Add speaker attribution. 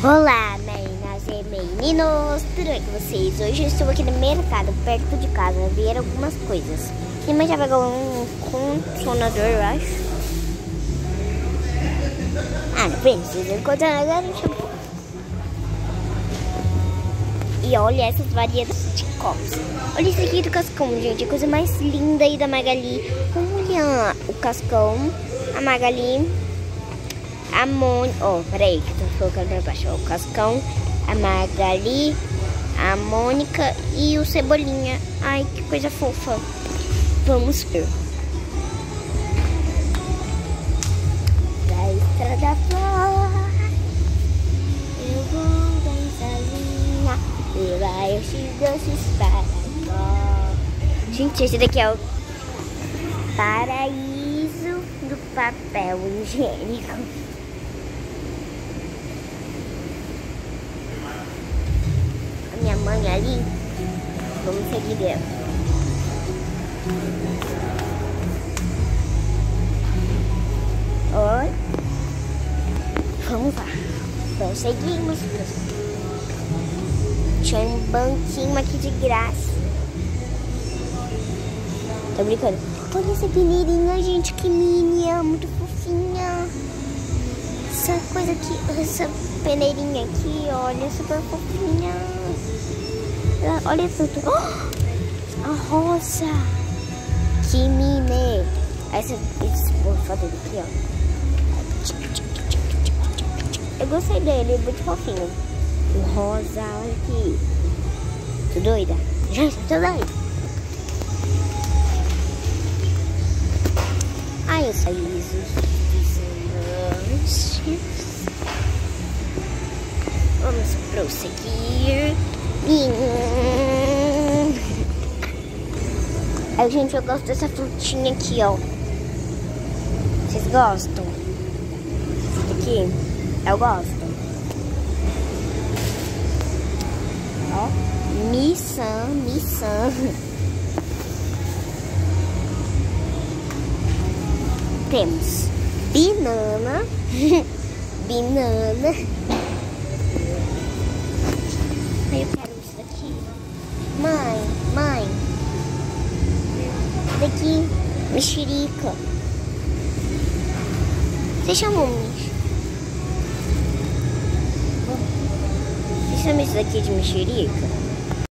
Speaker 1: Olá, meninas e meninos, tudo bem com vocês? Hoje eu estou aqui no mercado, perto de casa, ver algumas coisas. Minha mãe já pegou um condicionador, eu acho. Não precisa de condicionador, um shampoo. E olha essas variedades de copos. Olha esse aqui do Cascão, gente, a coisa mais linda aí da Magali. Olha o Cascão, a Magali, a Mônica. Oh, peraí, que eu tô colocando pra baixo. O Cascão, a Magali, a Mônica e o Cebolinha. Ai, que coisa fofa. Vamos ver. Da estrada fora, eu vou dançarina, levar esses doces para cá. Gente, esse daqui é o paraíso do papel higiênico. Minha mãe ali, vamos seguir ela. Oi, vamos lá, prosseguimos. Tinha um banquinho aqui de graça. Tô brincando. Olha essa peneirinha, gente, que linda, muito fofinha. Essa coisa aqui, essa peneirinha aqui, olha, super fofinha. Olha tudo. Oh, a rosa. Que mine. Esse foto aqui, ó. Eu gostei dele, muito fofinho. O rosa, olha aqui. Tô doida? Gente, tô doida. Ai, os sorrisos deslizantes. Vamos prosseguir. Ai, gente, eu gosto dessa frutinha aqui, ó. Vocês gostam? Esse daqui, eu gosto. Ó, missão. Temos banana. Eu quero isso daqui. Mãe. Daqui, mexerica. Você chamou mexerica? Você chama isso daqui de mexerica?